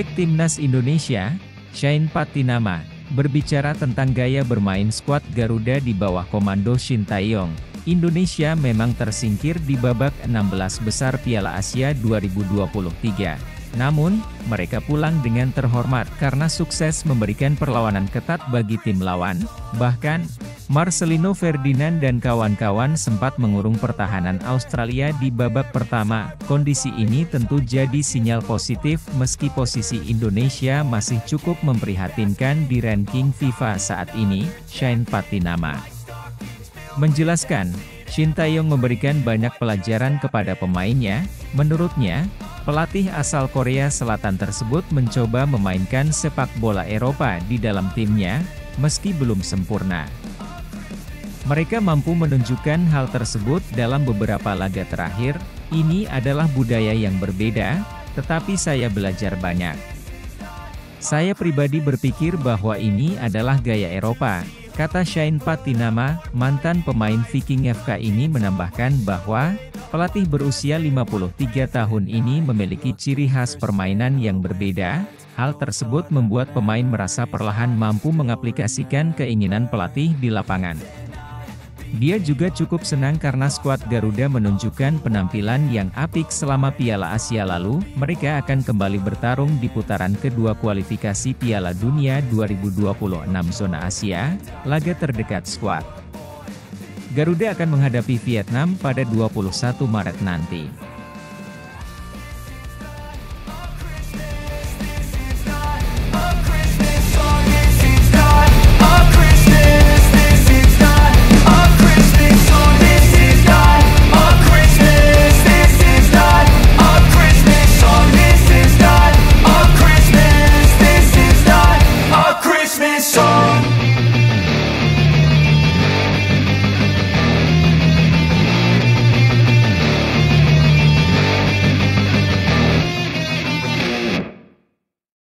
Bek Timnas Indonesia, Shane Patinama, berbicara tentang gaya bermain skuad Garuda di bawah komando Shin Tae-yong. Indonesia memang tersingkir di babak 16 besar Piala Asia 2023. Namun, mereka pulang dengan terhormat karena sukses memberikan perlawanan ketat bagi tim lawan. Bahkan, Marcelino Ferdinand dan kawan-kawan sempat mengurung pertahanan Australia di babak pertama. Kondisi ini tentu jadi sinyal positif meski posisi Indonesia masih cukup memprihatinkan di ranking FIFA saat ini, Shane Patinama menjelaskan, Shin Tae-yong memberikan banyak pelajaran kepada pemainnya. Menurutnya, pelatih asal Korea Selatan tersebut mencoba memainkan sepak bola Eropa di dalam timnya, meski belum sempurna. Mereka mampu menunjukkan hal tersebut dalam beberapa laga terakhir. Ini adalah budaya yang berbeda, tetapi saya belajar banyak. Saya pribadi berpikir bahwa ini adalah gaya Eropa, kata Shane Patinama. Mantan pemain Viking FK ini menambahkan bahwa pelatih berusia 53 tahun ini memiliki ciri khas permainan yang berbeda. Hal tersebut membuat pemain merasa perlahan mampu mengaplikasikan keinginan pelatih di lapangan. Dia juga cukup senang karena skuad Garuda menunjukkan penampilan yang apik selama Piala Asia lalu. Mereka akan kembali bertarung di putaran kedua kualifikasi Piala Dunia 2026 zona Asia, laga terdekat skuad Garuda akan menghadapi Vietnam pada 21 Maret nanti.